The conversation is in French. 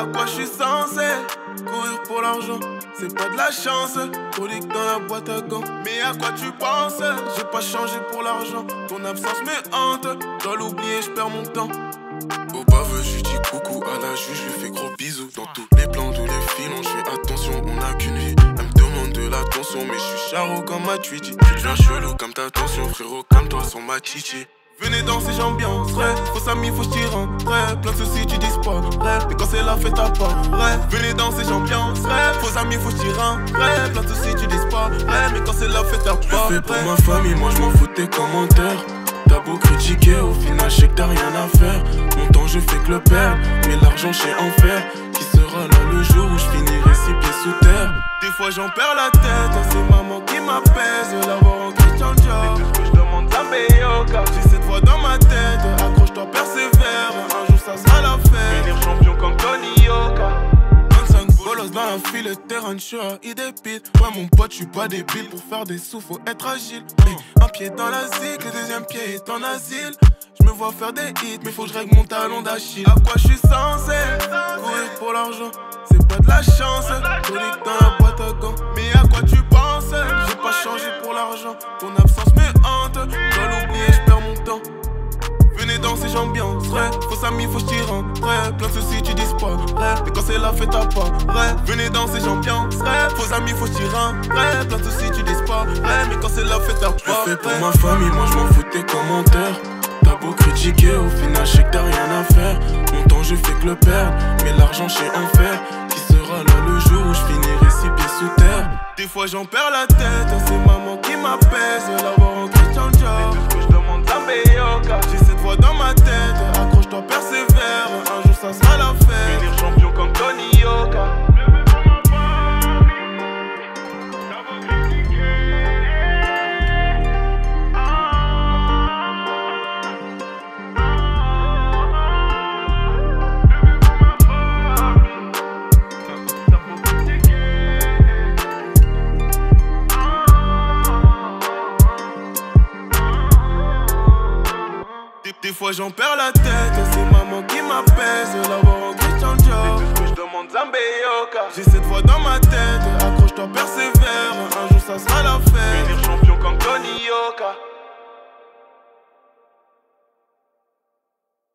À quoi je suis censé courir pour l'argent? C'est pas de la chance, colique dans la boîte à gants. Mais à quoi tu penses? J'ai pas changé pour l'argent. Ton absence me hante, dois l'oublier, je perds mon temps. Au baveux, je dis coucou à la juge, je lui fais gros bisous. Dans tous les plans, tous les filons, je fais attention, on a qu'une vie. Elle me demande de l'attention, mais je suis charro comme ma Twitty. Tu deviens chelou comme ta tension, frérot, comme toi sans ma chichi. Venez danser, j'ambiance, vrai. Faux amis, faut s'y rentrer. Plein de soucis, tu disparais. Mais quand c'est la fête, à part, vrai. Venez danser, j'ambiance, vrai. Faux amis, faut s'y rentrer. Plein de soucis, tu disparais. Mais quand c'est la fête, à part. Je fais pour ma famille, moi je m'en fous de tes commentaires. T'as beau critiquer, au final, je sais que t'as rien à faire. Mon temps, je fais que le perdre. Mais l'argent, je sais en faire. Qui sera là le jour où je finirai 6 pieds sous terre? Des fois, j'en perds la tête. C'est maman qui m'apaise. L'avoir en Christian Dior. C'est tout ce que je demande à mes Yoka. J'ai cette voix dans ma tête. Accroche-toi, persévère. Un jour, ça sera la fête. Venir champion comme Tony Yoka. 25 bolos dans la file, le terrain de choix, il dépite. Ouais, mon pote, je suis pas débile. Pour faire des sous, faut être agile. Hey, un pied dans la zig, le deuxième pied est en asile. Je me vois faire des hits, mais faut que je règle mon talon d'Achille. À quoi je suis censé courir pour l'argent? C'est pas de la chance, colique dans la boîte à gants. Mais à quoi tu penses? J'ai pas changé pour l'argent. Ton absence me hante, dois l'oublier, je perds mon temps. Venez danser, j'ambiance, vrai. Faux amis, faut s'y rentrer. Plein de soucis, tu disparais. Mais quand c'est la fête, à part, vrai. Venez danser, j'ambiance, vrai. Faux amis, faut s'y rentrer. Plein de soucis, tu disparais. Mais quand c'est la fête, à part. Je fais pour ma famille, moi je m'en fous de tes commentaires. T'as beau critiquer, au final, je sais que t'as rien à faire. Mon temps, je fais que le perdre. Mais l'argent, je sais en faire. Qui sera là le jour où je finirai 6 pieds sous terre? Des fois, j'en perds la tête. C'est maman qui m'apaise. L'avoir en Christian Dior. C'est tout ce que je demande à mes Yoka. J'ai cette voix dans ma tête. Accroche-toi, persévère. Un jour, ça sera la fête. Venir champion comme Tony Yoka. Des fois j'en perds la tête, c'est maman qui m'apaise. L'avoir en Christian Dior. C'est tout ce que je demande à mes Yoka. J'ai cette voix dans ma tête, accroche-toi, persévère. Un jour ça sera la fête. Venir champion comme Tony Yoka.